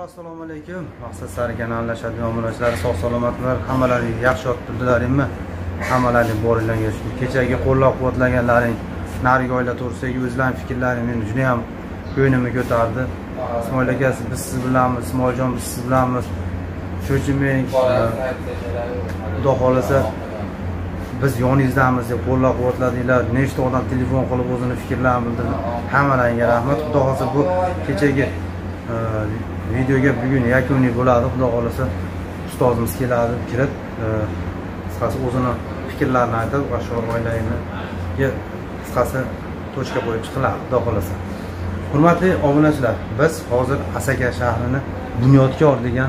Assalomu alaykum. Maqsad sari kanallashadigan obunachilar sog' salomatlar, hammalaringiz yaxshi yotibdilaringmi? Hammalaring boringlar yashib. Kechagi qo'llab-quvvatlaganlaring, nariga oila to'g'risidagi o'zlarining fikrlari meni juda ham ko'nglimni ko'tardi. Ismoil akasi biz siz bilanmiz, Ismoiljon biz siz bilanmiz. Shuning men Xudo xolasa biz yoningizdamiz deb qo'llab-quvvatladinglar. Nechta odam telefon qilib o'zini fikrlarini bildirdi. Hammalaringga rahmat. Xudo xolasa bu kechagi videoga bugun yakuniy bo'ladi. Xudo xolasa ustozimiz keladi, kirib qisqasi o'zini fikrlarini aytib, va shu oilangizni qisqasi tochka qo'yib chiqiladi, Xudo xolasa. Hurmatli obunachilar, biz hozir Asaka shahrini Bunyodkor degan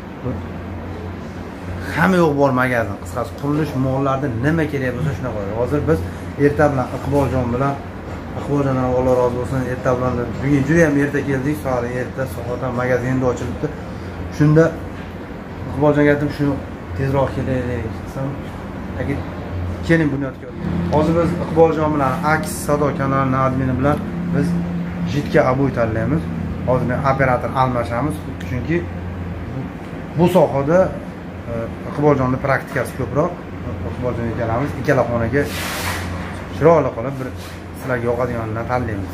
hamma yo'q bor magazin, qisqasi qurilish mollarida nima kerak bo'lsa shuna qo'yadi. Hozir biz erta bilan Iqboljon bilan Iqboljondan Alloh rozi bo'lsin, erta bilan bugun juda ham erta keldik, soat erta, soatdan magazinda ochilibdi. Shunda Iqboljonga aytdim, shuni tezroq kelaylik desam, keling Bunyodkor. Hozir biz Iqboljon bilan Aks Sado kanalining admini bilan biz jitga abuy tanlaymiz. Hozir men operator almashamiz, chunki bu sohada Iqboljonning praktikasi ko'proq. Iqboljonga kelamiz, ikkala xonaga chiroyli qilib bir sizlarga yoqadiganini tanlaymiz.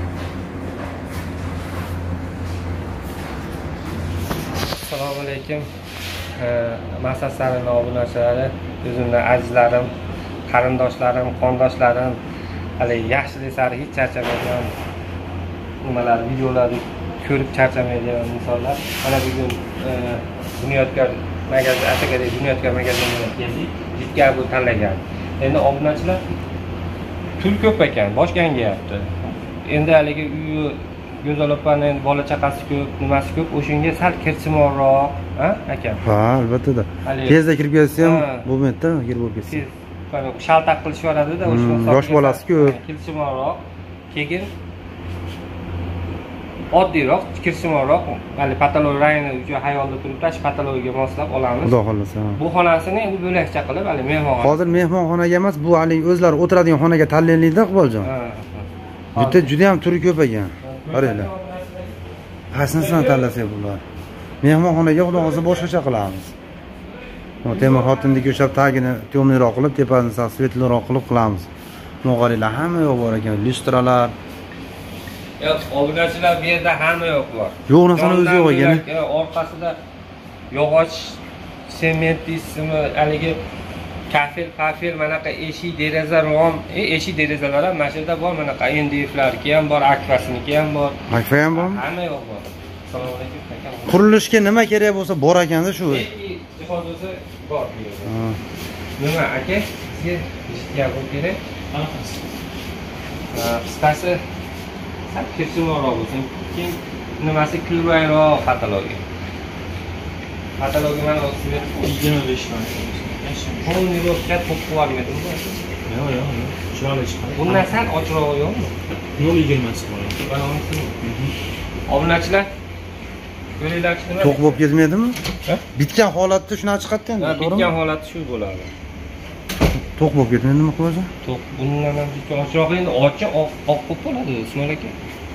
Assalomu alaykum. Maqsad sari obunachilari, o'zimning azizlarim, qarindoshlarim, qondoshlarim, hali yaxshilik sari hech charchamaydigan nimalar, videolarni ko'rib charchamaydigan insonlar. Mana bugun Bunyodkor magazin, Asakadagi Bunyodkor magaziniga keldik. Jitga bu tanlagan. Endi obunachilar pul ko'p ekan, boshqangayapti. Endi haligi uyi Go'zal opaning bola chaqasi ko'p, nimasi ko'p, o'shunga sal kirchimoroq, aka? Ha, albatta. Tezda kirib kelsa ham bo'lmaydi-da, kirib kelsa. Mana shaltaq qilishib yoradi-da, o'shuni yosh bolasi ko'p. Kirchimoroq, keyin oddiyroq, kirchimoroq, hali patolog rangini uchun hayolda turibdi, shu patologiyaga moslab olamiz. Xudo xolasa. Bu xonasini endi bo'lakcha qilib, hali mehmonxona. Hozir mehmonxonaga emas, bu hali o'zlari o'tiradigan xonaga tanlaylik-da, Iqboljon. Juda ham turi ko'p ekan. Qaranglar. Qaysini tanlasak bular. Mehmonxonaga xudo xolasa boshqacha qilamiz. Temir xotindagi o'sha tagini temirroq qilib, tepasini svetliroq qilib qilamiz. Mo'g'alilar hamma yo'q bor ekan, lyustralar. Yo'q, obunachilar bu yerda hamma yo'q bor. Yo'q narsani o'zi yo'q ekan. Orqasida yog'och, sement ismi, haligi kafel, manaqa eshik, deraza rom, eshik derazalar ham mana shu yerda bor, manaqa NDF'larki ham bor, Akfasiniki ham bor. Akfa ham bormi? Hamma yo'q bor. Assalomu alaykum akam. Qurilishga nima kerak bo'lsa bor ekanda shu. Jihoz bo'lsa bor bu yerda. Nima aka? Sizga eshitgan bu kerak? Qanaqasi? Qisqasi sal kirchimoroq bo'lsin. Keyin nimasi kulbayroq patologiya. Patologiya mana sizga 25 dan. Qo'lni ro'zg'at qo'yib qo'yarmidim. Yo'q. Chiroyli chiqadi. Bundan sal ochroq yo'qmi? 0.20 bor. Mana uni. Obunachilar ko'ringlar nima? To'q bo'lib ketmaydimi? Bitgan holatda shuni chiqatdi endi, to'g'rimi? Bitgan holati shu bo'ladi. To'q bo'lib ketmaydimi, Iqboljon? To'q. Bundan ham bitta ochroq endi ochiq oq bo'lib qoladi, Ismoil aka.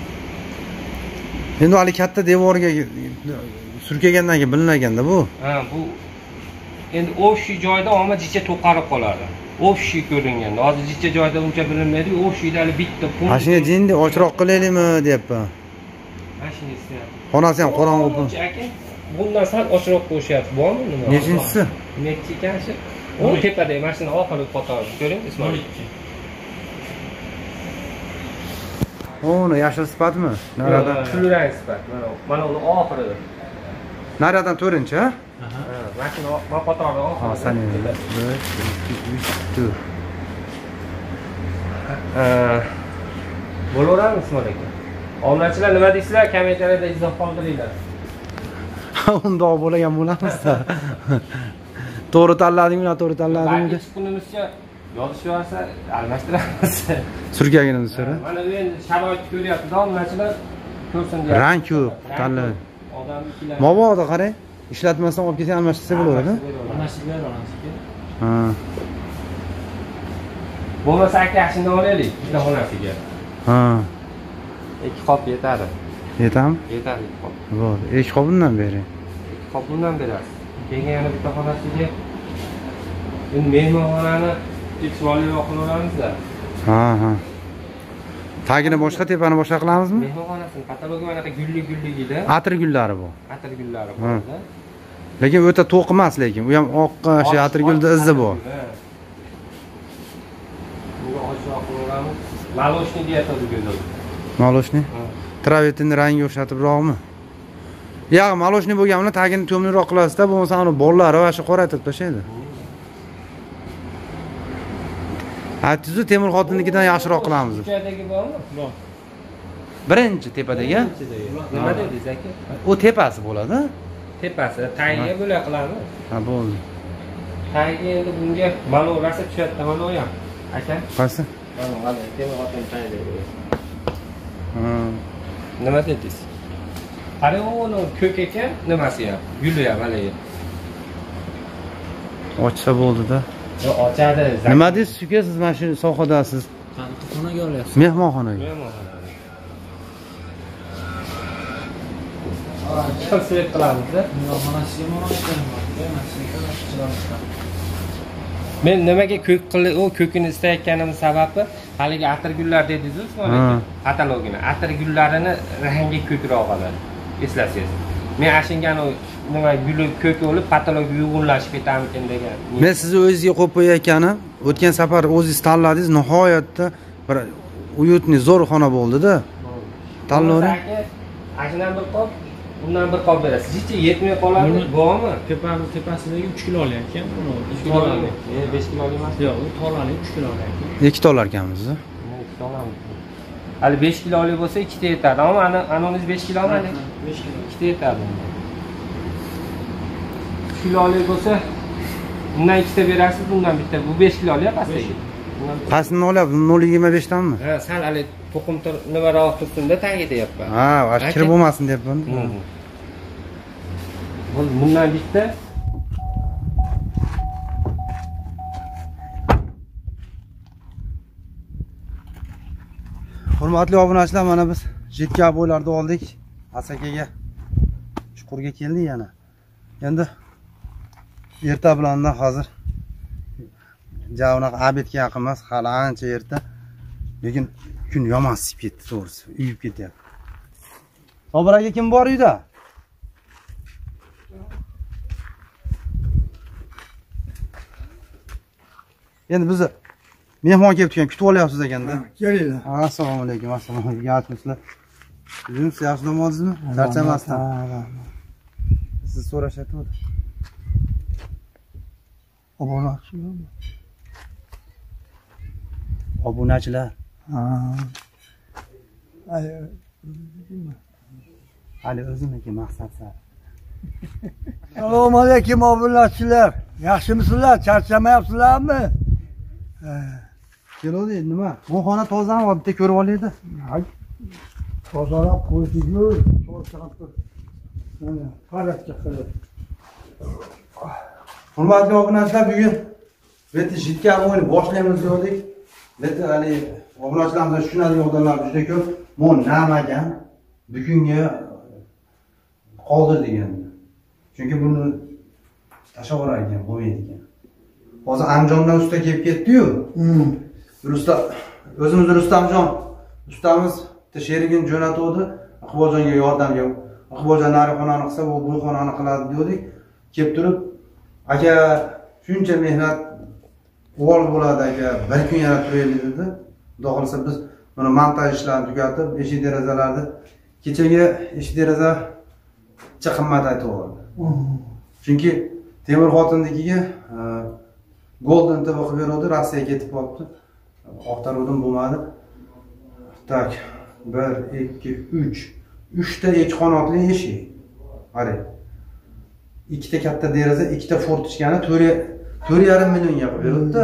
Endi hali katta devorga surkagandan keyin bilinaganda bu. Ha, bu endi o'sha joyda omma jicha to'qarib qoladi. O'sha ko'ringanda. Hozir jicha joyda uncha bilinmaydi, o'shida hali bitta pul. Mashina jinni ochroq qilaylikmi, deyapman. Mashina istayapti. Xonasi ham qorong'u. Aka, bundan sal ochroq qo'shyapti, bormi nima? Nechinchisi? Nechi ekanshi? U tepadagi mashina oxirgi qatori. Ko'ring, Ismoil. O'ni yashil sifatmi? Naridan kulrang sifat. Mana uni oxirida. Naridan 4-chi, ha? Mashina qatorida oxirida. Ha, saninglar. 1 2 3 4. Bo'laveradimi, Ismoil aka? Obunachilar nima deysizlar? Kommentariyada izoh qoldiringlar. Undoq bo'lagan bo'lamiz-da. To'g'ri tanladingmi, to'g'ri tanladingmi? Balki kunimizcha yozishib yorsa, almashtiramiz. Surkaginimiz sira. Mana bu endi sharoit ko'ryapti, obunachilar ko'rsin deya. Rang ko'p, tanlab. Mobodo qarang, ishlatmasdan olib kelsa almashtirsa bo'laveradi. Almashtirib beramiz. Ha. Bo'lmasa aka shunday olaylik, bitta xonasiga. Ha. 2 qop yetadi. Yetami? Yetadi. Bo'ldi. 2 qop bundan bering. Qop bundan berasiz. Keyin yana bitta xonasiga endi mehmonxonani tekshirib qilaveramiz-da. Ha. Tagini boshqa, tepani boshqa qilamizmi? Mehmonxonasini patologi manaqa gulli-gulligida. Atir gullari bu. Atir gullari bor-da. Lekin o'ta to'q emas lekin. U ham oqqa shu atir gulda izi bor. Bunga ochiq qilaveramiz. Maloshni deyatadi gullar. Maloshni? Travetini rangi o'xshatibroqmi? Yo'q, maloshni bo'lganini tagini to'mliroq qilasizda, bo'lmasa uni bollari va shu qoraytirib tashlaydi. Aytdiz-ku, Temur xotinikidan yaxshiroq qilamiz. Joydagi bormi? Bor. Birinchi tepadagi? Nima dedingiz aka? U tepasi bo'ladi. Tepasi, tagiga bo'la qilamiz. Ha, bo'ldi. Tagiga endi bunga malov rasa tushadi, mana u ham. Aka? Qaysi? Mana, Temur xotin tagiga. Nima dedingiz? Qarang, uni ko'k ekan, nimasi ham, guli ham haligi. Ochsa bo'ldi-da. Yo, ochadi. Nima deysiz, uka, siz mana shu sohadasiz? Xonaga olyapsiz. Mehmonxonaga. Sevib qilamiz-da. Men nimaga ko'kini istayotganim sababi haligi atir gullar dedingiz-ku, Usmon aka. Katalogini. Atir gullarini rangi ko'kroq oladi. Eslasangiz. Men ashingani nima guli ko'k bo'lib, patologiya uyg'unlashib ketamikin degan. Men sizni o'zingizga qo'yib qo'yayotganim, o'tgan safar o'zingiz tanladingiz, nihoyatda bir uyutni zo'r xona bo'ldi-da. Tanlavering. Ashidan bir qop, undan bir qop berasiz. Hech yetmay qoladi, bormi? Tepasidagi 3 kilo olyapti, buni 3 kilo oladi. 5 kilo emas. Yo'q, u tolani 3 kilo olyapti. 2 ta olarkanmiz. 2 ta olamiz. Hali 5 kilolik bo'lsa 2 ta yetadi. Ammo anoniz 5 kiloma, 5 kilo 2 ta yetadi. 3 kilolik bo'lsa undan 2 ta berasiz, bundan bitta. Bu 5 kilolik pastdagi. Pastini olyapti, 0.25 danmi? Ha, sal hali to'qim nimaroq tursin-da tagi deyapman. Ha, oshkir kirib bo'lmasin deyapman. Bundan bitta. Hurmatli obunachilar, mana biz Jitka bo'ylarda oldik. Asakaga chuqurga keldik yana. Endi erta bilanda hozir javnaqa abedga yaqin emas, hali ancha erta. Lekin kun yomon isib ketdi, to'g'risi. Uyib ketyapti. Sobir aka kim bor uyda? Endi bizni mehmon kelib turgan, kutib olyapsiz ekanda. Kelinglar. Assalomu alaykum, assalomu alaykum. Yaxshimisizlar? Siz yaxshi namozdingizmi? Charchamasdan. Siz so'rashyapti. Obunachilar. Hali o'zimniki maqsad sar. Assalomu alaykum obunachilar. Yaxshimisizlar? Charchamayapsizlarmi? Kelodi, nima? Bu xona tozalab, bitta ko'rib olaydi. Tozalab qo'ydingmi? To'g'ri. Mana, qaratga qilib. Hurmatli obunachilar, bugun bitta Jitka o'yini boshlaymiz dedik. Bitta hali obunachilarimiz tushunadigan odamlar juda ko'p. Bu namagan bugunga qoldirdik endi. Chunki buni tashlab yuborar ekan, bo'lmaydi ekan. Hozir Andijondan usta kelib ketdi-yu. Usta, o'zimiz Rustamjon ustamiz Sherigin jo'natuvdi. Iqboljonga yordamga. Iqboljon nari xonani qilsa, u bu xonani qiladi dedik. Kelib turib, aka shuncha mehnat o'g'il bo'ladi aka, bir kun yana turaylik dedi. Xudo xolsa biz buni montaj ishlarini tugatib, eshik derazalarni kechagi eshik deraza chiq qimmat aytib oldi. Chunki Temur xotinnikiga Golden TV qilib berdi, Rossiyaga ketib qolibdi. Oqtaruvdim bo'lmadi. Tak, 1 2 3. 3 ta ikki qanotli eshik. Qarang. 2 ta katta deraza, 2 ta fortichkani 4,5 millionga qilib berdi-da.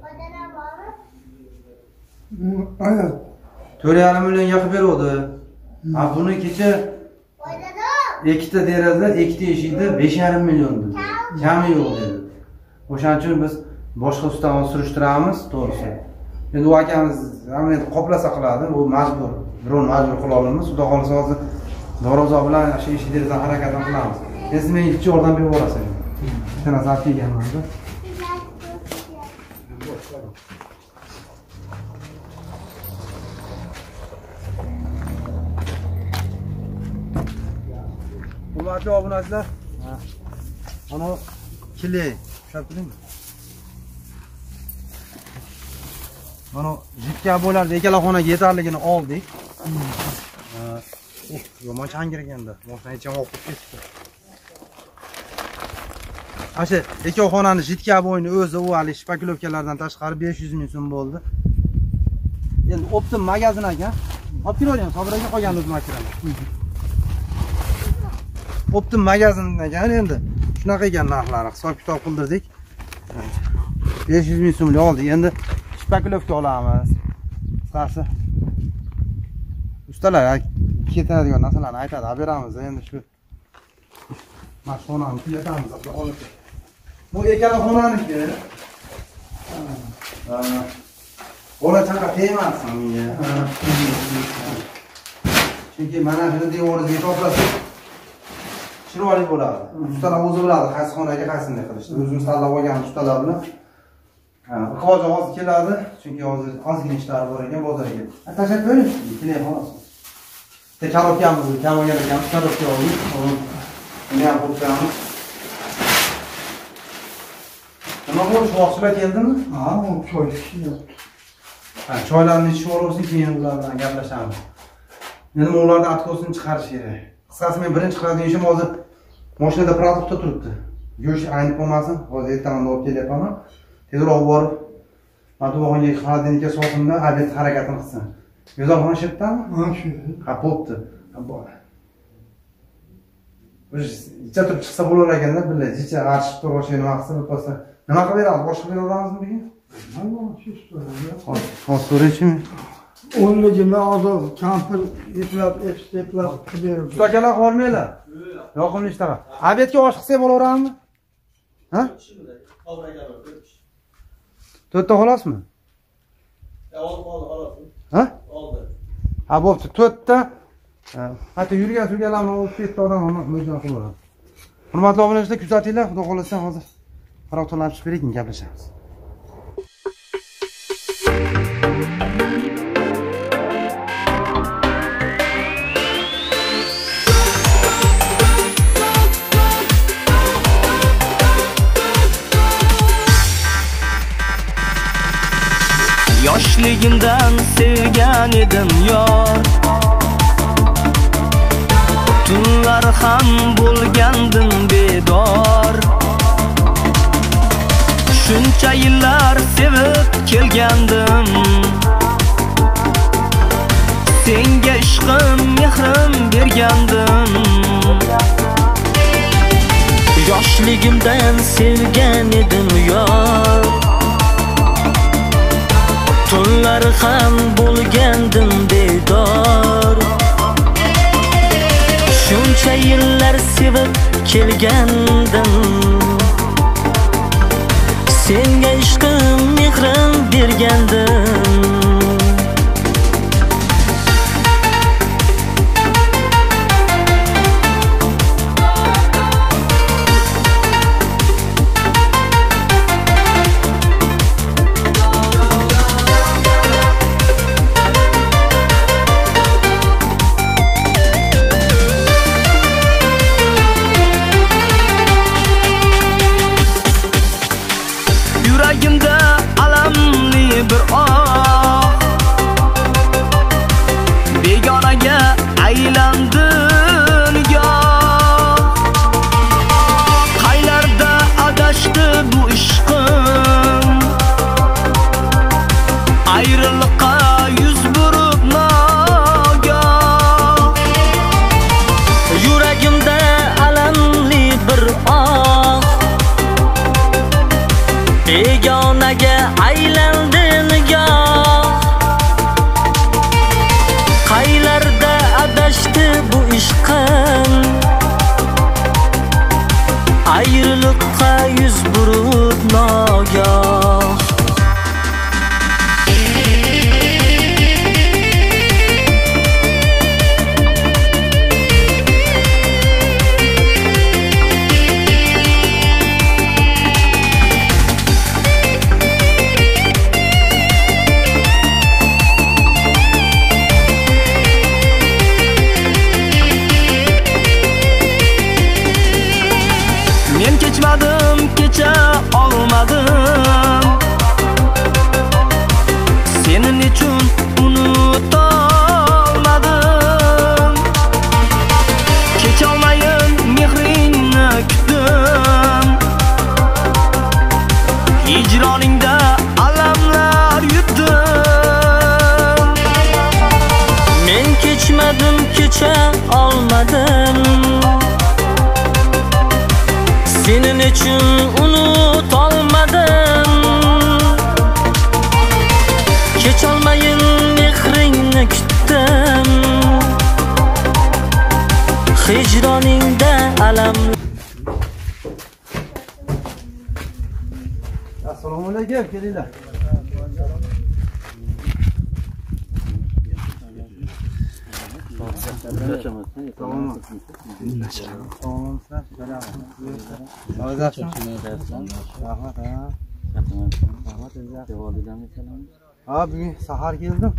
Ana 4,5 millionga qilib berdi. Ha, buni kecha 2 ta deraza, 2 ta eshikda 5,5 million dedi. Kami yo'q dedi. O'shaning uchun biz boshqa ustani surishtiramiz, to'g'risi. Endi u akamiz hamma qoplasa qiladi, u majbur. Birovni majbur qila olmaymiz. Xudo xolisa hozir Dorozo bilan shu ish deraza harakatini qilamiz. Siz menga ikki yordam berib borasiz. Bitta nazar kelganman-da. Hurmatli obunachilar, ana kile, tushunib turingmi? Mana jitka bo'lardi, ikkala xonaga yetarligini oldik. Yomon changirganda, mashina ichiga oqib ketdi. Asha, ikkala xonani jitka bo'yini o'zi u hali shpakilovkalardan tashqari 500 ming so'm bo'ldi. Endi optim magazin ekan. Olib kelaveramiz, Sobiraga qolgan o'z makinamiz. Optim magazin ekan endi. Shunaqa ekan narxlari, hisob-kitob qildirdik. 500 ming so'mlik oldik. Endi shpakilovka olamiz. Qisqasi. Ustalar ketadigan narsalarni aytadi, olib beramiz. Endi shu mashinani tugatamiz, olib. Bu ikkala xonaniki. Bola chaqa tegmasin menga. Chunki mana shuni devoriga to'plasak chiroyli bo'ladi. Ustalar o'zi biladi qaysi xonaga qaysini qilishni. O'zimiz tanlab olgan ustalar bilan. Qo'zi hozir keladi, chunki hozir ozgina ishlar bor ekan bozorga. Tashlab qo'ying, kelay xolos. Tekarofkamiz, kamogan ekan, karofka oldik. Buni ham qo'yamiz. Nima bo'ldi, shoxchilar keldimi? Ha, o choy ishlayapti. Choylarni ichib olsin, keyin ular bilan gaplashamiz. Endi ulardan atkosini chiqarish kerak. Qisqasi men birinchi qiladigan ishim hozir mashinada produktda turibdi. Go'sht aynib qolmasin, hozir ertaman olib kelyapman. Tezroq borib, matbuotga xonadonga so'zimda obed harakatini qilsin. Yo'zalxona shirtdami? Ha, shu. Ha, bo'pti. Ichga turib chiqsa bo'lar ekanda, bilay, ichga archib turib nima qilsa, bo'lsa, nima qilib beramiz? Boshqa bera olamizmi bugun? Mana shu so'raydi. Hozir so'raychimi? O'nligini hozir kampir eplab qilib Usta akalar qolmanglar. Yoqimli ishtaqa. Obedga osh qilsak bo'laveradimi? Ha? To'rtta xolosmi? Ha? Ha, bo'pti. To'rtta. Hatto yurgan-turganlarni olib ketdi odam mo'jal qilib oladi. Hurmatli obunachilar, kuzatinglar, xudo xolasa hozir qarorlarni chiqib beraylik, gaplashamiz. Yoshligimdan sevgan edim yor, tunlar ham bo'lgandim bedor. Shuncha yillar sevib kelgandim, senga ishqim, mehrim bergandim. Yoshligimdan sevgan edim yor, tunlar ham bo'lgandim bedor. Shuncha yillar sevib kelgandim, senga ishqim, mehrim bergandim. Yuragimda alamli bir oh, begonaga aylandi nigoh. Qaylarda adashdi bu ishqim, ayriliqqa yuz burib nogoh. Yuragimda alamli bir oh, begonaga aylandi nigoh. Qaylarda adashdi bu ishqim, ayriliqqa yuz burib nogoh. hijroningda alamlar yutdim. Men kechmadim, kecha olmadim. Senin için unutolmadim. Kecholmayin mehringni kutdim. Hijroningda alam. Assalomu alaykum, kelinglar. Ha, bugun sahar keldim.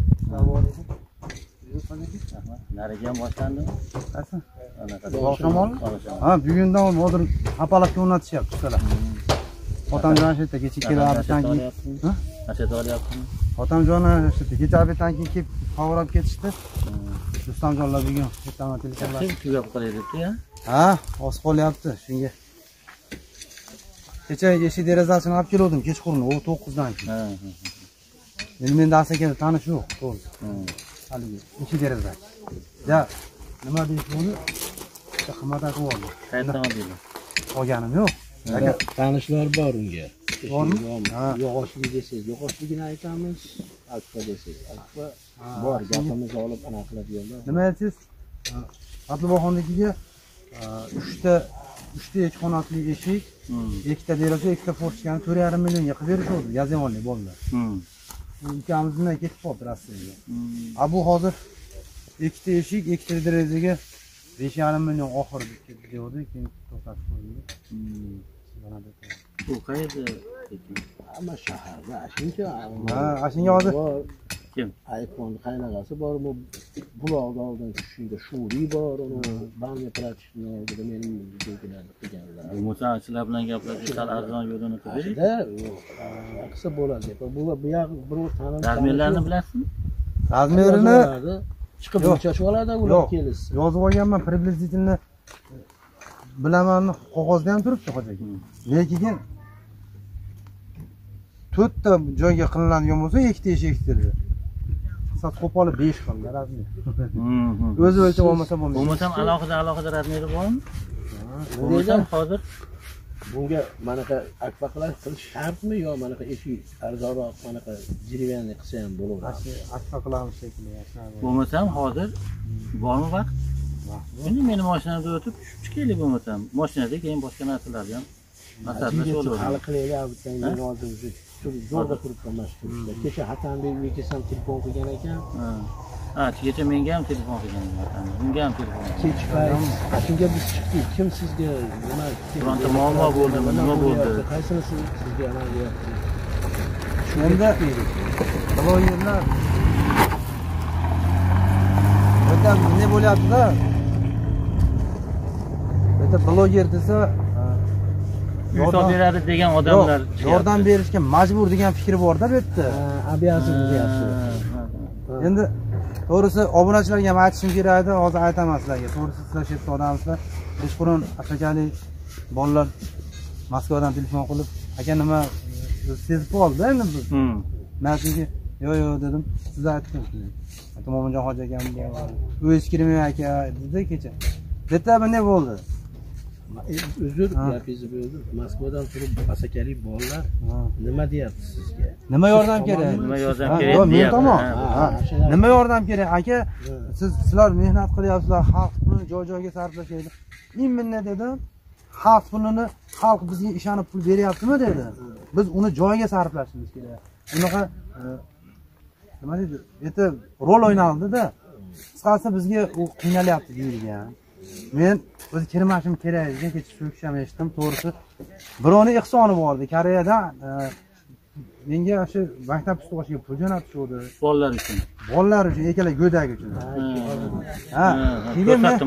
Nariga ham boshlandimi? Boshlamol? Ha, bugundan hozir apalakka o'rnatishyapti ustalar. Otamjon shu yerda kecha kelibdan keyin. Ha? Nashat olyaptimi? Otamjon shu yerda kecha obeddan keyin kelib qovurib ketishdi. Rustamjonlar bugun ertaman telefonlar. Kim tugab qolyapti-ya? Ha, oz qolyapti shunga. Kecha eshik derazasini olib keldim kechqurun, o 9dan keyin. Ha. Endi menda asakani tanish yo'q, to'g'ri. Haligi eshik deraza. Ya, nima deysiz buni? Xizmat qilib oldim. Qayerdan oldinglar? Olganim yo'q. Tanishlar bor unga. Bormi? Yog'ochlik desangiz, yog'ochligini aytamiz. Akfa desangiz, akfa bor. Gapimizni olib anaqa qilib yo'llar. Nima aytasiz? Abduboxonnikiga 3 ta echxonatli eshik, 2 ta deraza, 2 ta forchkani 4,5 millionga qilib berishdi. Yazayonli bolalar. Ukamizni ketib qoldi Rossiyaga. Bu hozir 2 ta eshik, 2 ta derazaga 5,5 million oxiri ketdi dedi, keyin to'xtatib qo'ydi. Bu qayerda ekan? Hamma shaharda, shuncha. Ha, ashunga hozir Kim? iPhone qaynag'asi bor, bu buloqda oldin shunda Shuri bor, uni bank pratishni oldida mening belgilarni qilganlar. Bu mutaxassislar bilan gaplashib, sal arzon yo'lini qilib. Qilsa bo'ladi. Bu yoq birov tanib. Razmerlarni bilasizmi? razmerini chiqib o'chashib oladi, ular kelsa. Yozib olganman, приблизительно bilaman, qog'ozda ham turibdi hojaga. Lekin 4 ta joyga qilinadigan bo'lsa, 2 ta eshik ektirdi. Sat qo'poli 5 xil razmer. O'zi o'lchab olmasa bo'lmaydi. Bo'lmasam alohida razmeri bormi? Bo'lmasam hozir bunga manaqa akfa qilish shartmi yo manaqa eshik arzonroq manaqa derivenniy qilsa ham bo'laveradi. Akfa qilamiz shekilli. Bo'lmasam hozir bormi vaqt? Endi meni mashinamda o'tib tushib chiqaylik bo'lmasam. Mashinada keyin boshqa narsalarni ham maslahatlashib olaveramiz. Hali qilaylik, bitta men hozir zo'rda turibman mashg'ulda. Kecha Hatanbekga kelsam telefon qilgan ekan. Ha, kecha menga ham telefon qilgan ekan. Bunga ham telefon. Kech payt shunga biz chiqdik. Kim sizga nima? Bironta muammo bo'ldimi? Nima bo'ldi? Qaysini sizga nima deyapti? Endi blogerlar o'ta ne bo'lyapti-da? O'ta bloger desa yordam beradi degan odamlar yordam berishga majbur degan fikri bor-da bu yerda. Обязан deyapti. Endi to'g'risi obunachilarga ham aytishim kerak edi, hozir aytaman sizlarga. To'g'risi sizlar shu yerda odamsizlar. Kechqurun akakali bolalar Moskvadan telefon qilib, aka nima sezib qoldi endi biz. Men sizga yo'q dedim, siz aytdingiz. Mo'minjon hoji akam bor. O'z kirmay aka dedi kecha. Bitta ne bo'ldi? Uzr, gapingizni bo'ldim. Moskvadan turib asakali bolalar nima deyapti sizga? Nima yordam kerak? Nima yordam kerak? Yo'q, men tomon. Nima yordam kerak? Aka, sizlar mehnat qilyapsizlar, xalq pulini joy-joyga sarflashaydi. Men minna dedim. Xalq pulini xalq bizga ishonib pul beryaptimi dedi. Biz uni joyiga sarflashimiz kerak. Bunaqa nima deydi? Endi rol o'ynaldi-da. Qisqasi bizga u qiynalyapti deyilgan. Men o'zi kirmashim kerak degan kecha so'kisham eshitdim, to'g'risi. Birovning ehsoni bor edi. Koreyadan menga shu maktab ustiboshiga pul jo'natishdi. Bolalar uchun. Bolalar uchun, ekala go'dak uchun. Ha, keyin men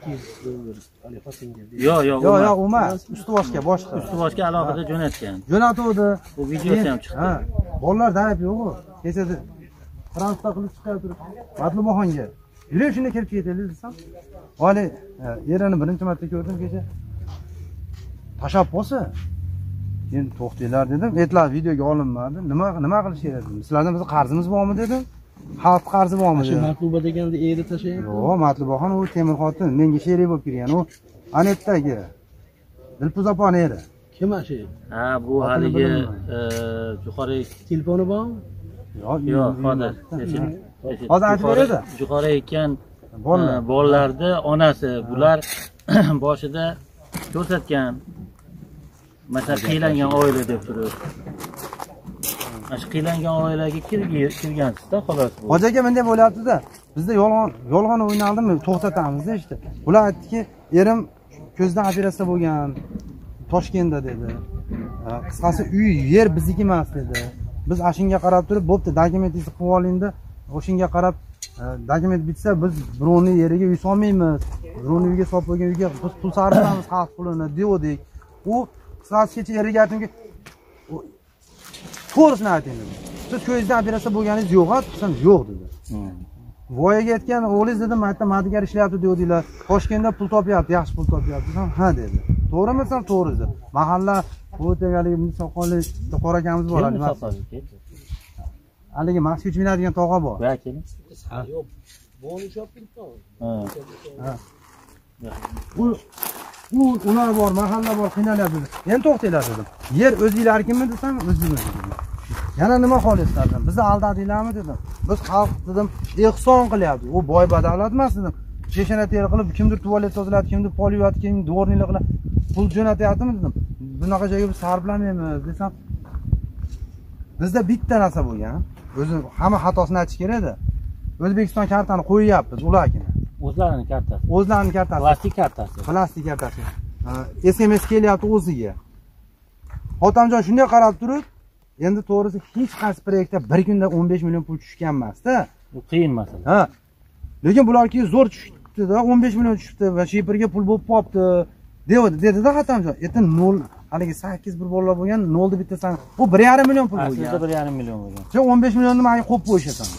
$200 Yo'q, emas, ustiboshiga boshqa. Ustiboshiga alohida jo'natgan. Jo'natuvdi. Bu videosi ham chiqdi. Ha, bolalar darab yo'q-ku. Kecha transport qilib chiqib turib, Matluboxonga. Yuring shunda kirib ketaylik desam. Vali, erini birinchi marta ko'rdim kecha. Tashabbus. Endi to'xtanglar dedim. Aytlar videoga olinmadi. Nima qilish kerak dedim. Sizlardan bizning qarzimiz bormi dedim. Xalq qarzi bormi Shu dedim. Matluba deganda eri tashlayapti. Yo'q, Matlubaxon u Temur xotin, menga sherik bo'lib kirgan. U Anetdagi Dilpuz opani eri. Kim shu? Ha, bu haligi Jo'xori Telefoni bormi? yo'q, hozir. Hozir aytib beradi. Jo'xori ekan Bolalar. bolalarni onasi. Bular boshida ko'rsatgan. Masalan, qiylangan oila deb turib. Mana shu qiylangan oilaga kirgansizda, xolos bu. Hoji aka bunday bo'lyapti-da. Bizda yolg'on o'ynaldimi? To'xtatamiz-da işte. Ular aytdiki, erim ko'zdan operatsiya bo'lgan. Toshkentda dedi. Qisqasi uy, yer bizniki emas dedi. Biz ashunga qarab turib, bo'pti, dokumentingizni qilib olingda, o'shunga qarab dokument bitsa biz birovning yeriga uy solmaymiz. Birovning uyiga solib qo'ygan uyga biz pul sarflaymiz, xalq pulini dedik. U qisqasi kecha eriga aytdimki, to'g'risini ayting dedi. Siz ko'zdan operatsiya bo'lganingiz yo'q-a? Desam, yo'q dedi. Voyaga aytgan o'g'lingiz dedim, mayda madigar ishlayapti deydilar. Toshkentda pul topyapti, yaxshi pul topyapti. Desam, ha dedi. To'g'rimi desam, to'g'ri dedi. Mahalla o'tagalik soqolli qora akamiz bor hali. Haligi Moskvich minadigan tog'a bor. Va keling. Yo'q. Boni shop turibdi. Ha. Ular bor, mahalla bor, qiynalyapti. Endi to'xtanglar dedim. Yer o'zinglarnikimi desam, o'zingiz dedim. Yana nima xohlaysizlar dedim. Bizni aldadinglarmi dedim. Biz xalq dedim, ehson qilyapti. U boy badavlat emas dedim. Cheshana teri qilib, kimdir tualet tozalayapti, kimdir poliyat, kimdir dvornilik qilib pul jo'natyaptimi dedim. Bunaqa joyga biz sarflamaymiz desam, bizda bitta narsa bo'lgan. O'zi hamma xatosini aytish kerak-da. O'zbekiston kartani qo'yyapmiz ulargina. O'zlarining kartasi. O'zlarining kartasi. Plastik kartasi. Plastik kartasi. SMS kelyapti o'ziga. Xotamjon shunday qarab turib, endi to'g'risi hech qaysi proyektda bir kunda 15 million pul tushgan emas-da. Bu qiyin masala. Ha. Lekin bularga zo'r tushdi-da, 15 million tushdi va shipirga pul bo'lib qopti. Dedi-da Xotamjon. Endi 0 haligi 8 bir bolalar bo'lgan, 0 ni bittasan. Bu 1,5 million pul bo'lgan. Aslida 1,5 million bo'lgan. Sen 15 millionni menga qo'yib qo'yishasan.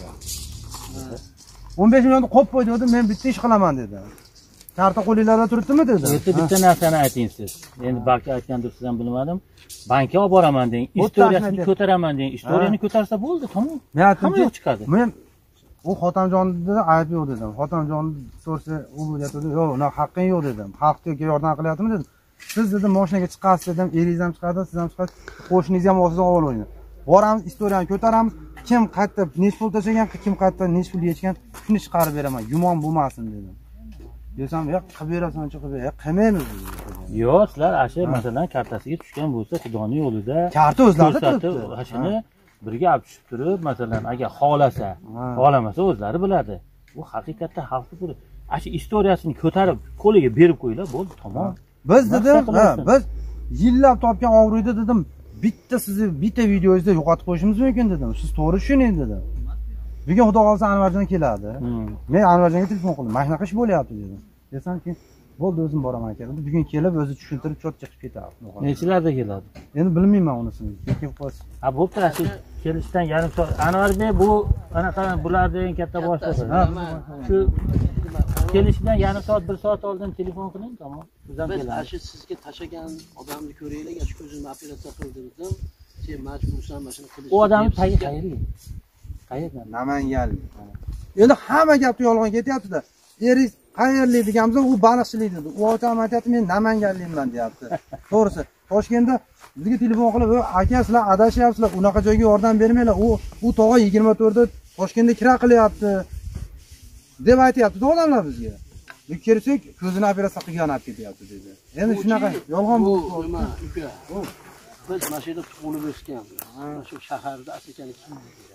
15 millionni qo'yib qo'y dedi, men bitta ish qilaman dedi. Karta qo'linglarda turibdimi dedi. Endi bitta narsani ayting siz. Endi balki aytgandirsiz ham bilmadim. Bankka olib boraman deng, istoriyasini ko'taraman deng. Istoriyani ko'tarsa bo'ldi, tamom. Men aytdim, chiqadi. Men u Xotamjonni ayb yo'q dedim. Xotamjon so'rsa, u aytdi, "Yo'q, unaqa haqqing yo'q" dedim. Xalqga yordam qilyaptimi dedim. Siz dedim, mashinaga chiqasiz dedim, eringiz ham chiqadi, siz ham chiqasiz, qo'shningiz ham olsiz olib oling. Boramiz, istoriyani ko'taramiz. Kim qayerda nech pul tashlagan, kim qayerda nech pul yechgan, shuni chiqarib beraman. Yomon bo'lmasin dedim. Desam, "Yo'q, qilib berasan, chiqib ber." Qilmaymiz. Yo'q, sizlar ashe masalan kartasiga tushgan bo'lsa, Xudoning yo'lida Karta o'zlarida turibdi. Ashuni birga olib tushib turib, masalan, agar xohlasa, xohlamasa o'zlari biladi. Bu haqiqatda xalqni turib, ashe istoriyasini ko'tarib, qo'liga berib qo'yinglar, bo'ldi, tamom. Biz dedim, biz yillab topgan og'ruydi dedim. Bitta sizni bitta videoyingizda yo'qotib qo'yishimiz mumkin dedim. Siz to'g'ri tushuning dedim. Bugun Xudo xolsa Anvarjon keladi. Men Anvarjonga telefon qildim. Mana shunaqa ish bo'lyapti dedim. Desamki, bo'ldi o'zim boraman aka. Bugun kelib o'zi tushuntirib chot chiqib ketadi. Nechilarda keladi? Endi bilmayman unisini. Keyin qo'ysin. Ha, bo'pti, shu kelishdan yarim soat. Anvarbek bu anaqa bularning eng katta boshlig'i. Shu kelishidan yarim soat, 1 soat oldin telefon qiling, tamom. Biz ham kelamiz. Biz sizga tashagan odamni ko'raylik, shu ko'zimni operatsiya qildirdim. Sen majbursan mana shuni qilish. U odamning tagi qayerga? Qayerdan? Namanganlik. Endi hamma gapni yolg'on ketyapti-da. Eringiz qayerlik deganimizda u baliqchilik dedi. U odam aytayapti, men Namanganlikman deyapti. To'g'risi, Toshkentda bizga telefon qilib, "Aka, sizlar adashyapsizlar, unaqa joyga yordam bermanglar. U tog'a 24 Toshkentda kira qilyapti." deb aytayapti odamlar bizga. Biz kelsak, ko'zini operatsiya qilgan olib ketyapti dedi. Endi shunaqa yolg'on bu nima, uka? Biz mana shu yerda tug'ilib o'sganmiz. Mana shu shaharda asakalik deydi.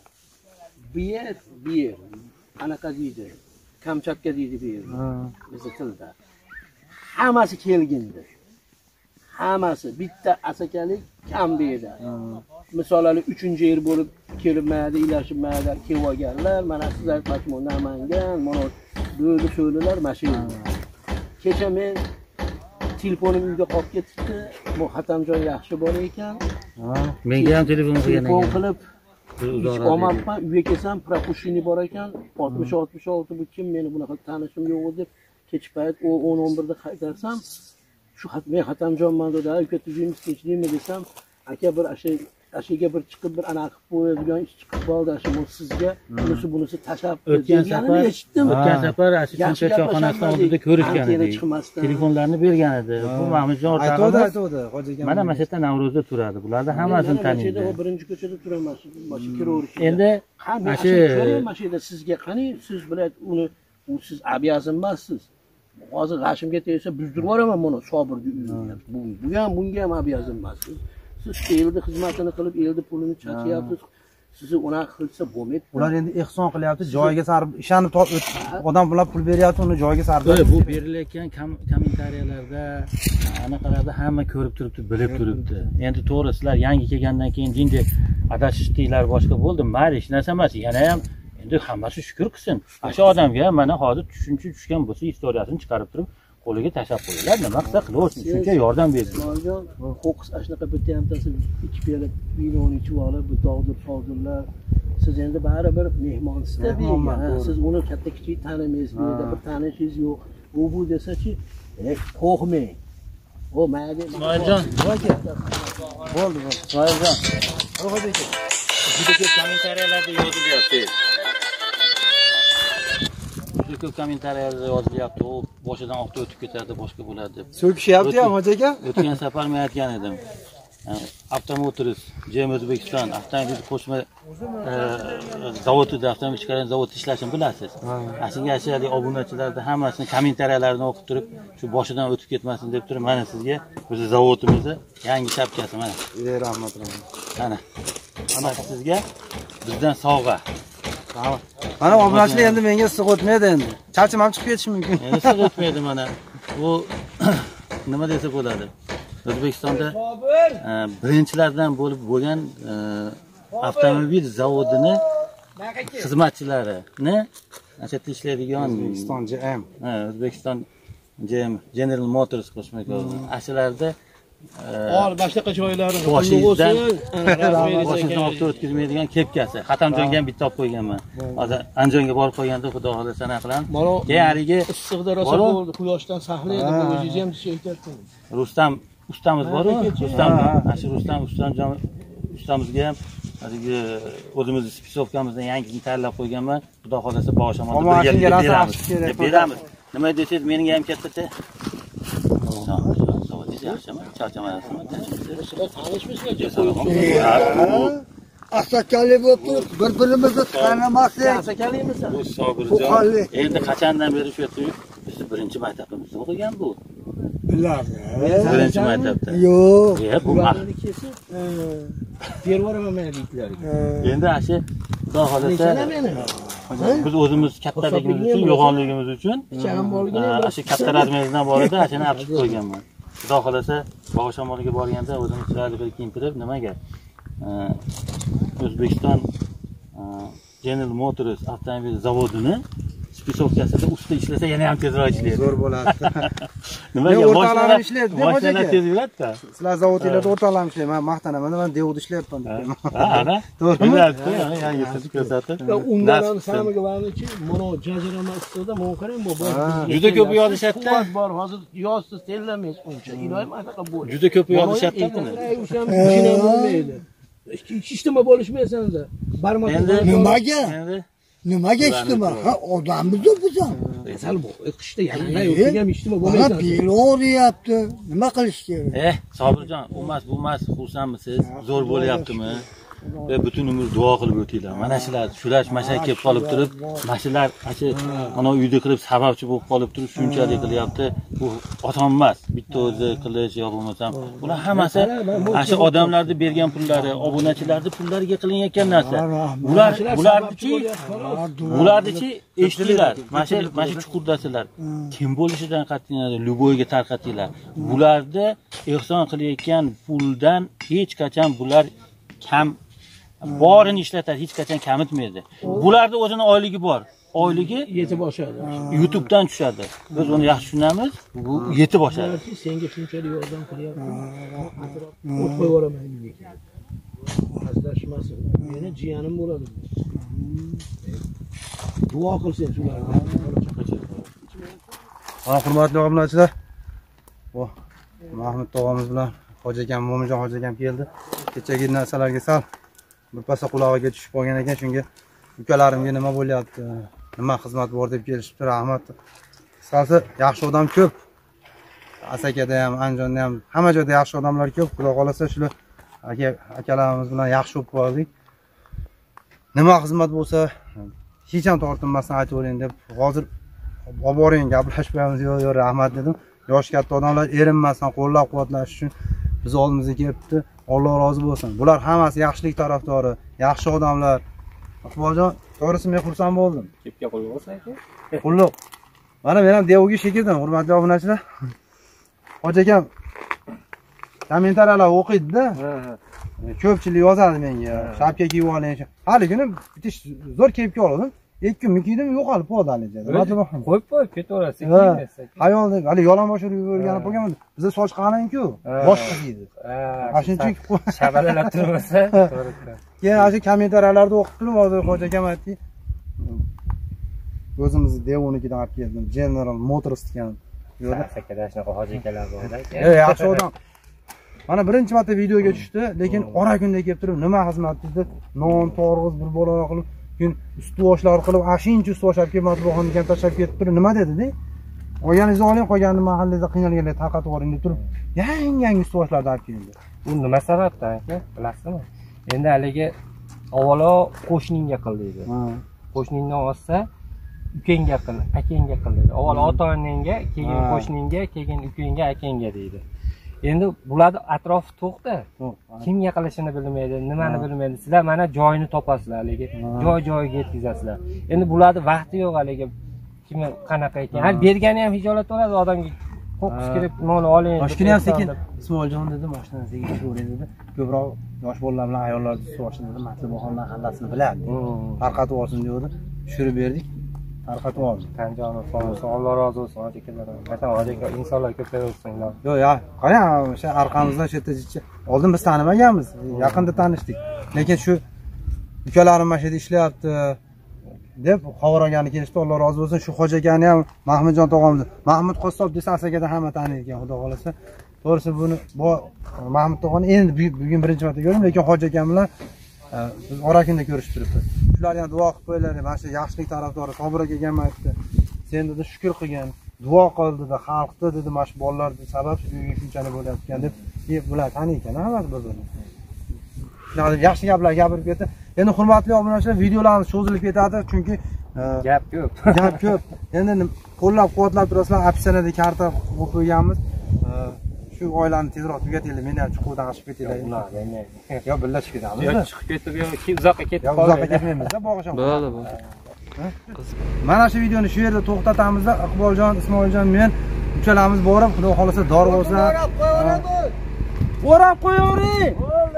Bu yer anaqa deydi. Kamchatka deydi bu yer. Bizning tilda. Hammasi kelgindi. Hammasi bitta asakalik kam bu yerda. Misollar 3-yer bo'lib kelib mayda ilashib mayda kelib olganlar. Mana sizlar aytmoqchi Namangan, mana bo'ldi so'ydilar mashina. Kecha men telefonim uyda qolib ketibdi. Bu Xotamjon yaxshi bor ekan. Menga ham telefon qilgan Telefon ekan. qilib ish olmabman, uyga kelsam, propushini bor ekan. 60-66 bu kim, meni bunaqa tanishim yo'q deb kech payt 10-11 da qaytarsam, shu men Xotamjonman dedi, uka tuzingizmi, tinchlikmi desam, aka bir ashiga bir chiqib bir anaqa qilib qo'yadigan ish chiqib qoldi, sizga bunisi tashlab o'tgan safar Ashixoncha choyxonasi oldida ko'rishgan edik. Telefonlarni bergan edi. Bu Mahmudjon o'rtog'imiz. Aytdi, hoji aka. Mana shu yerda Navro'zda turadi. Bularni hammasini taniydi. Birinchi ko'chada turaman, boshqa kiraverish. Endi mashina sizga qani, siz bilan siz обязан emassiz. Hozir g'ashimga tegsa buzdirib yuboraman buni Sobirga uyini. Bu ham bunga ham обязан emassiz. Siz elni xizmatini qilib, elni pulini chaqyapsiz. Sizni unaqa qilsa bo'lmaydi. Ular endi ehson qilyapti, joyiga sarf ishonib odam bular pul beryapti, uni joyiga sarf. Bu berilayotgan kommentariyalarda anaqalarda hamma ko'rib turibdi, bilib turibdi. Endi to'g'ri sizlar yangi kelgandan keyin jinda adashishdinglar, boshqa bo'ldi. Mayli, hech narsa emas. Yana ham endi hammasi shukr qilsin. O'sha odamga mana hozir tushuncha tushgan bo'lsa, istoriyasini chiqarib turib qo'liga tashlab qo'yinglar, nima qilsa qilaversin, shuncha yordam bersin. Ho'kiz ashnaqa bittayamtasi ikki piyola vinoni ichib olib, bu dog'dir-fog'dirlar. Siz endi baribir mehmonsizda siz uni katta kichik tanimaysiz, bir tanishingiz yo'q. Bu desachi, qo'rqmang. O mayli. Ismoiljon, Bo'ldi. Ismoiljon. Juda ko'p kommentariyalarda yozilyapti. Juda ko'p kommentariyalarda yozilyapti. U boshidan oqda o'tib ketadi, boshqa bo'ladi deb. So'kishyapti ham hoji aka. O'tgan safar men aytgan edim. Avtomotors, JM O'zbekiston avtomobil qo'shma zavodida, avtomobil chiqargan zavodda ishlashini bilasiz. Ashingashalik obunachilarda hammasini kommentariyalarini o'qib turib, shu boshidan o'tib ketmasin deb turib, mana sizga o'zi zavodimizni yangi shapkasi mana. Rahmat. Mana. Mana sizga bizdan sovg'a. Mana obunachilar endi menga issiq o'tmaydi endi. Charcham ham chiqib ketishi mumkin. Endi issiq o'tmaydi mana. Bu nima desa bo'ladi? O'zbekistonda birinchilardan bo'lib bo'lgan avtomobil zavodini xizmatchilarini ashatda ishlaydigan O'zbekiston JM. O'zbekiston JM General Motors qo'shma ashalarda boshqa joylari boshingizdan olib o'tkazmaydigan kepkasi. Xatamjonga ham bitta olib qo'yganman. Hozir Andijonga borib qo'yganda xudo xolasa sana qilamiz. Keyin haligi issiqda rosa bo'ldi, quyoshdan saqlaydi, o'zingiz ham deyapti. Rustam ustamiz bor-ku, Rustam, shu Rustam ustamizga ham haligi o'zimiz spisovkamizdan yangisini tayyorlab qo'yganman. Xudo xolasa boshamonni beramiz. Nima desangiz, mening ham katta yaxshimi? Charchamayapsizmi? Sizlar tanishmisizlar? Asakali bo'lib turib, bir-birimizni tanimasak. Asakalimizmi? Bu Sobirjon. Endi qachondan beri shu yerda bizni birinchi maktabimizda o'qigan bu. Biladi. Birinchi maktabda. Yo'q. Bu maqni kesib, bervoraman men deydilarga. Endi ashi xudo xolasa biz o'zimiz kattaligimiz uchun, yo'g'onligimiz uchun shu katta razmerimizdan bor edi, ashuni olib chiqib qo'yganman. Xudo xolasa bog'shamoliga borganda o'zimiz chiroyli qilib kiyintirib, nimaga? O'zbekiston General Motors avtomobil zavodini spisovkasida usta ishlasa yana ham tezroq ishlaydi. Zo'r bo'ladi. Nimaga? O'rtalarim ishlaydi, mashinalar tez yuradi-da. Sizlar zavodinglarda o'rtalarim ishlaydi. Men maqtanaman, men devda ishlayapman deb. Ana, to'g'rimi? Yangi siz ko'rsatib. Undan ham samiga borganchi, mana jazirama issiqda men qarang, bu juda ko'p yozishadi. Bor, hozir yozsiz tellamaysiz uncha. Iloyim anaqa bo'ladi. Juda ko'p yozishadi buni. O'sha ham mashina bo'lmaydi. Ishtimi bo'lishmaysanlar. Barmoq nimaga? Nimaga ishtimi? Ha, odammiz-ku biz ham. Masal bu, qishda yana yo'q, ishtimi bo'lmaysan. Bel og'riyapti. Nima qilish kerak? Sobirjon, bu emas, xursandmisiz? Zo'r bo'lyaptimi? Ve bütün umr duo qilib o'tinglar. Mana shular mashina kelib qolib turib, mashinalar ana uyda qilib sababchi bo'lib qolib turib, shunchalik qilyapti. Bu oson emas. Bitta o'zi qilish yo bo'lmasam, bular hammasi shu odamlarning bergan pullari, obunachilarning pullariga qilinayotgan narsa. Bularnichi eshitdilar. Mana shu chuqurdasilar. Kim bo'lishidan qat'iy nazar, Luboyga tarqatinglar. Bularda ehson qilayotgan puldan hech qachon bular kam borini ishlatadi, hech qachon kamitmaydi. Bularda o'zini oyligi bor. Oyligi yetib oshadi. YouTube'dan tushadi. Biz uni yaxshi tushunamiz. Bu yetib oshadi. Senga shunchalik yordam qilyapti. O't qo'yib yuboraman deydi. Azlashmasin. Meni jiyanim bo'ladi. Duo qilsin shularga. Hurmatli obunachilar. Bu Mahmud tog'amiz bilan Hoji akam, Mo'minjon hoji akam keldi. kechagi narsalarga sal birpasda qulog'iga tushib qolgan ekan, shunga ukalarimga nima bo'lyapti, nima xizmat bor deb kelishibdi. Rahmat. Qisqasi yaxshi odam ko'p. Asakada ham, Andijonda ham, hamma joyda yaxshi odamlar ko'p. Xudo xolasa shular akalarimiz bilan yaxshi bo'lib qoldik. Nima xizmat bo'lsa, hech ham tortinmasdan aytavering deb hozir olib boring, gaplashib qo'yamiz. Yo'q, rahmat dedim. Yosh katta odamlar erinmasdan qo'llab-quvvatlash uchun biz oldimizga kelibdi. Alloh rozi bo'lsin. Bular hammasi yaxshilik tarafdori, yaxshi odamlar. Iqboljon, to'g'risi men xursand bo'ldim. Kepga qo'yib olsak-ku. Qulluq. Mana men ham devoga shekildim, hurmatli obunachilar. Hoji akam kommentariyalar o'qiydi-da. Ko'pchilik yozadi menga, shapka kiyib oling. Haligini bitish zo'r kiyib oldim. 2 kun kiydim, yo'qolib qoldi haligacha. Qo'yib ketaverasiz. Ayolni hali yalang'och yurgan bo'lgan, bizda soch qalin-ku, boshqa kiydi. Shunchaki shaballar turmasa, to'g'ri. Keyin o'sha kommentariyalarda o'qib turib, hozir Hoji akam aytdi. O'zimizni devonikidan olib keldim. General Motors degan. Yo'qda sakada shunaqa hoji akalar bor-da. Yaxshi odam. Mana birinchi marta videoga tushdi, lekin ora kunda kelib turib, nima xizmat dedi? Non, to'rg'iz bir bolaroq qilib, keyin usti-boshlar qilib, ashinchi usti-boshlar kelib matbuxonaga ham tashlab ketib turib, nima dedi-da? Olganingizni oling, qolganini mahallada qiynalganlar tarqatib yuboring deb turib, yangi usti-boshlarni olib keldi. Bu nima sababdan aka? Bilasizmi? Endi haligi avvalo qo'shningga qil deydi. Qo'shningni olsa, ukangga qil, akangga qil deydi. Avvalo ota-onangga, keyin qo'shningga, keyin ukangga, akangga deydi. Endi bularni atrofi to'qda. Kimga qilishini bilmaydi, nimani bilmaydi. Sizlar mana joyini topasizlar, haligi joy-joyiga yetkazasizlar. Endi bularni vaqti yo'q haligi kim qanaqa ekan. Har bergani ham hijolat bo'ladi odamga. Qo'qis kirib mol oling. Toshkent ham sekin Ismoiljon dedi, mashinani sekin tushiraveradi dedi. Ko'proq yosh bolalar bilan ayollar tushib dedi, matbuxonlar hammasini biladi. Tarqatib olsin dedi. Tushirib berdik. Tarqatib oldi. Tanjonov sog'lom, Alloh rozi bo'lsin hoji akalar. Aytam hoji aka insonlar ko'payaversinlar. Yo'q, qarang, o'sha orqamizdan chetda oldin biz tanimaganmiz, yaqinda tanishdik. Lekin shu ukalarim mana shu yerda ishlayapti deb xabaragani kelishdi. Alloh rozi bo'lsin. Shu hoji akani ham Mahmudjon tog'amni. Mahmud Qossob desa asakada hamma taniydi ekan, xudo xolasa. To'g'risi buni Mahmud tog'ani endi bugun birinchi marta ko'rdim, lekin hoji akam bilan biz orakunda ko'rishib turibmiz. Shular ham duo qilib qo'yinglar, mana shu yaxshilik tarafdori Sobir aka ham aytdi. Sen dedi shukr qilgan, duo qil dedi, xalqni dedi, mana shu bolalar sabab shu uyga shunchalik bo'layotgan deb, bular taniykan hammasi bir-birini. Yaxshi gaplar gapirib ketdi. Endi hurmatli obunachilar, videolarimiz cho'zilib ketadi, chunki gap ko'p. Gap ko'p. Endi qo'llab-quvvatlab turasizlar, opsiyada karta qo'yib qo'yganmiz. Shu oilani tezroq tugatinglar, meni ham chuqurdan chiqib ketinglar. Yo, birga chiqib ketamiz. Yo, chiqib ketib, uzoqqa ketib qolmaymiz. Uzoqqa ketmaymiz-da, bog'isham. Bo'ldi. Mana shu videoni shu yerda to'xtatamiz-da. Iqboljon, Ismoiljon, men uchalamiz borib, xudo xolasa dori bo'lsa, o'rab qo'yavering.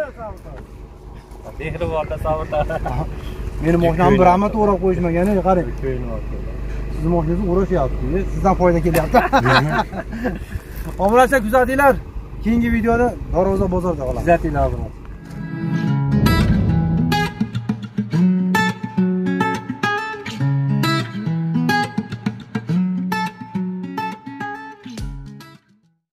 Mehribonda Sobir. Meni mashinamni bir amat o'rab qo'yishmagan, qarang. Sizni mashinangizni o'rashyapti, sizdan foyda kelyapti. Obunachilar kuzatinglar. Keyingi videoda Darvoza bozorda qolamiz. Kuzatinglar obunachilar.